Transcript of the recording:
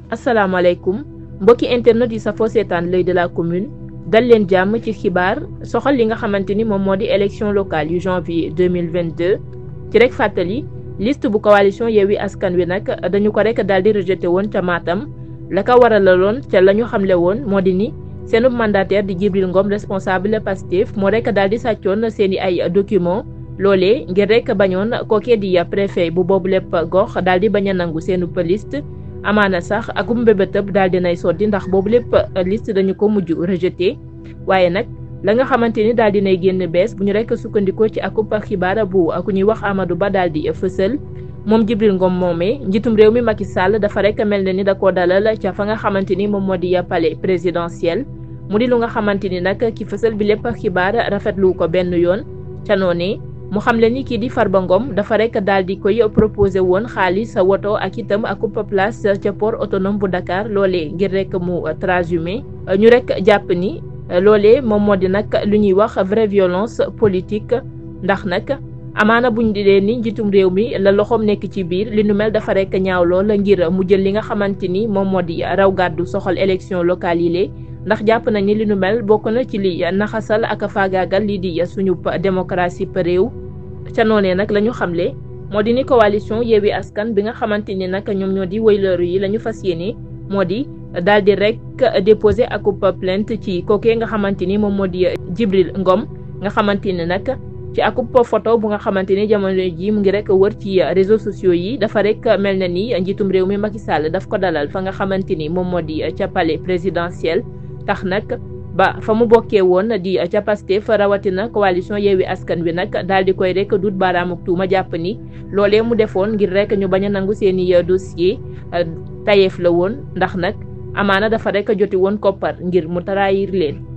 asalaamaaleykum mbokki internet yi safoo seetaan l'œil de la commune dal leen jàmm ci xibaar soxal li nga xamante ni moom moo di élection locale yu janvier 2022 ci rek fàttali liste bu coalition Yewwi Askan Wi nag dañu ko rek daal di rejeté woon ca Matam la ko waralaloon ca la ñu xamle woon moo di ni seenub mandataire di Djibril Ngom responsable Pastef moo rek daal di sàccoon seen i ay document loolee ngir rek bañoon kookee di préfet bu boobu lépp gox daal di bañ a nangu seenub liste amaana sax akum mbébétëb daal dinay sotti ndax boobu lépp liste dañu ko mujj rejeté waaye nag la nga xamante ni daal dinay génn bees bu ñu rek sukkandikoo ci akub xibaar bu ku ñuy wax Amadou Ba daal di fësal moom Djibril Ngom moomee njiitum réew mi Macky Sall dafa rek mel ne ni da koo dalal ca fa nga xamante ni moom moo di palais présidentiel mu di lu nga xamante ni nag ki fësal bi lépp xibaar rafetlu ko benn yoon ca noonee mu xam le ni kii di Farba Ngom dafa rek daal di koy proposé woon xaalis woto ak itam akub place ca port autonome bu Dakar loolee ngir rek mu transhumé ñu rek jàpp ni loolee moom moo di nag lu ñuy wax vraie violence politique ndax nag amaana buñ di leen ni njiitum réew mi la loxoom nekk ci biir li nu mel dafa rek ñaaw lool ngir mu jël li nga xamante ni moom moo di raw gàddu soxal élection locale yi lee ndax jàpp nañ ni li nu mel bokk na ci li naxasal ak faagaagal lii di suñu démocratie réew ca noonee nag la ñu xamle moo di ni coalition Yewwi Askan bi nga xamante ni nag ñoom ñoo di woylëru yi la ñu fas yéene moo di daal di rek déposé akub plainte ci kookee nga xamante ni moom moo di Djibril Ngom nga xamante ni nag ci akub photo bu nga xamante ni jamono ji mu ngi rek wër ci réseaux sociaux yi dafa rek mel na ni njiitum réew mi Macky Sall daf ko dalal fa nga xamante ni moom moo di ca palais présidentiel tax nag ba fa mu bokkee woon di ca Pastef rawatina coalition Yewwi Askan Wi nag daal di koy rek dut baaraamuk tuuma jàpp ni loolee mu defoon ngir rek ñu bañ a nangu seeni dossier tayeef la woon ndax nag amaana dafa rek joti woon koppar ngir mu trahir leen